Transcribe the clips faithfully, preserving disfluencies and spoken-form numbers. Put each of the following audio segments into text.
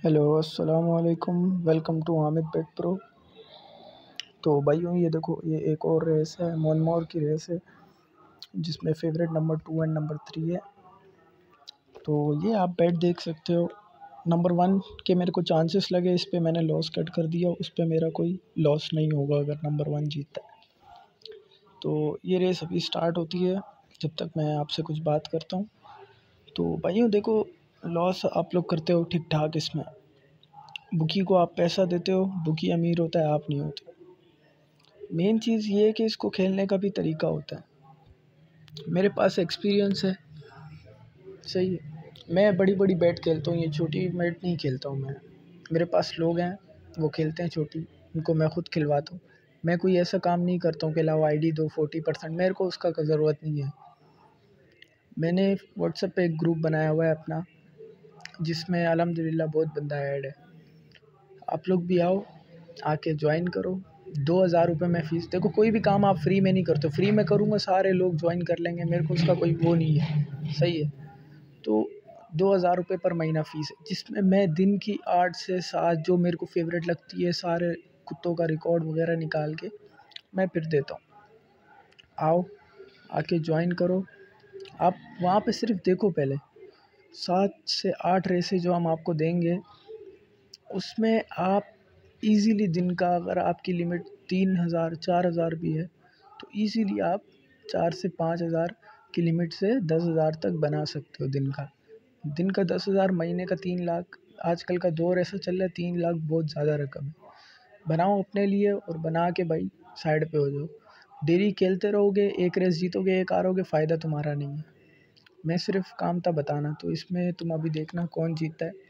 Hello अस्सलाम वालेकुम। Welcome to Hamid pet pro. तो भाइयों ये देखो, ये एक और रेस है, मोनमोर की रेस है, जिसमें favourite number two and number three है। तो ये आप बेट देख सकते हो। नंबर वन के मेरे को चांसेस लगे, इस पे मैंने लॉस कट कर दिया। उस पे मेरा कोई लॉस नहीं होगा अगर नंबर वन जीतता है। तो ये रेस अभी स्टार्ट होती है, जब तक मैं आपसे कुछ बात करता हूँ। तो भाइयों देखो, लॉस आप लोग करते हो ठीक ठाक। इसमें बुकी को आप पैसा देते हो, बुकी अमीर होता है, आप नहीं होते। मेन चीज़ ये है कि इसको खेलने का भी तरीका होता है। मेरे पास एक्सपीरियंस है, सही है। मैं बड़ी बड़ी बैट खेलता हूँ, ये छोटी बैट नहीं खेलता हूँ मैं। मेरे पास लोग हैं, वो खेलते हैं छोटी, उनको मैं ख़ुद खिलवाता हूँ। मैं कोई ऐसा काम नहीं करता हूँ कि लाओ आईडी दो फोर्टी परसेंट, मेरे को उसका ज़रूरत नहीं है। मैंने व्हाट्सएप पे एक ग्रुप बनाया हुआ है अपना, जिसमें अल्हम्दुलिल्लाह बहुत बंदा ऐड है। आप लोग भी आओ, आके ज्वाइन करो। दो हज़ार रुपये में फ़ीस। देखो, कोई भी काम आप फ्री में नहीं करते। फ्री में करूँगा सारे लोग ज्वाइन कर लेंगे, मेरे को उसका कोई वो नहीं है, सही है। तो दो हज़ार रुपये पर महीना फ़ीस है, जिसमें मैं दिन की आठ से सात जो मेरे को फेवरेट लगती है, सारे कुत्तों का रिकॉर्ड वगैरह निकाल के मैं फिर देता हूँ। आओ, आके ज्वाइन करो। आप वहाँ पे सिर्फ देखो, पहले सात से आठ रेसें जो हम आपको देंगे, उसमें आप इजीली दिन का, अगर आपकी लिमिट तीन हज़ार चार हज़ार भी है, तो इजीली आप चार से पाँच हज़ार की लिमिट से दस हज़ार तक बना सकते हो दिन का। दिन का दस हज़ार, महीने का तीन लाख। आजकल का दौर ऐसा चल रहा है, तीन लाख बहुत ज़्यादा रकम है। बनाओ अपने लिए और बना के भाई साइड पे हो जाओ। डेली खेलते रहोगे, एक रेस जीतोगे एक हारोगे, फ़ायदा तुम्हारा नहीं है। मैं सिर्फ काम था बताना। तो इसमें तुम अभी देखना कौन जीतता है।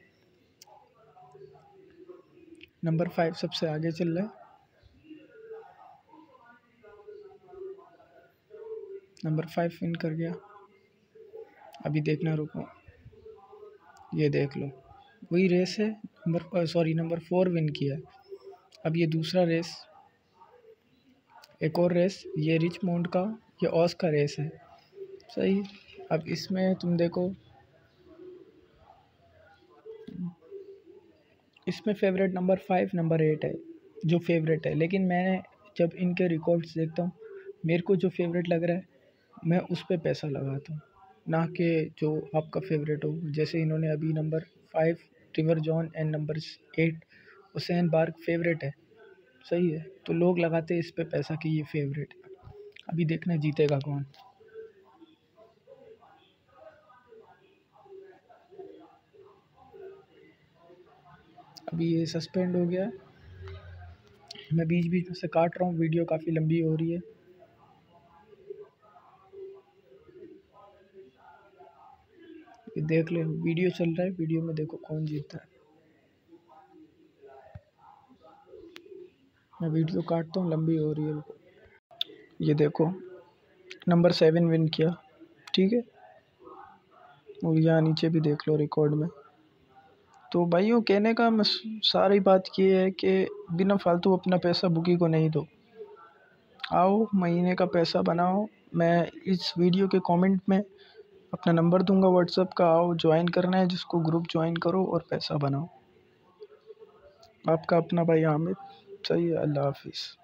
नंबर फाइव सबसे आगे चल रहा है। नंबर फाइव विन कर गया। अभी देखना, रुको, ये देख लो, वही रेस है। Number sorry number four win किया है। अब ये दूसरा रेस, एक और रेस, ये रिचमोंड का, ये ऑस का रेस है, सही। अब इसमें तुम देखो, इसमें favourite number five number eight है जो फेवरेट है। लेकिन मैं जब इनके रिकॉर्ड्स देखता हूँ, मेरे को जो फेवरेट लग रहा है मैं उस पर पैसा लगाता हूँ, ना कि जो आपका फेवरेट हो। जैसे इन्होंने अभी number five river John and number eight Hussain bark favourite है, सही है। तो लोग लगाते हैं इस पे पैसा कि ये फेवरेट है। अभी देखना जीतेगा कौन। अभी ये सस्पेंड हो गया। मैं बीच बीच में से काट रहा हूँ, वीडियो काफ़ी लंबी हो रही है। ये देख ले, वीडियो चल रहा है, वीडियो में देखो कौन जीतता है। मैं वीडियो काटता हूँ, लंबी हो रही है। ये देखो, नंबर सेवन विन किया, ठीक है। और यहाँ नीचे भी देख लो रिकॉर्ड में। तो भाइयों, कहने का मस सारी बात ये है कि बिना फालतू अपना पैसा बुकी को नहीं दो। आओ, महीने का पैसा बनाओ। मैं इस वीडियो के कमेंट में अपना नंबर दूंगा व्हाट्सएप का। आओ, ज्वाइन करना है जिसको, ग्रुप ज्वाइन करो और पैसा बनाओ। आपका अपना भाई हामिद, सही है। अल्लाह हाफिज़।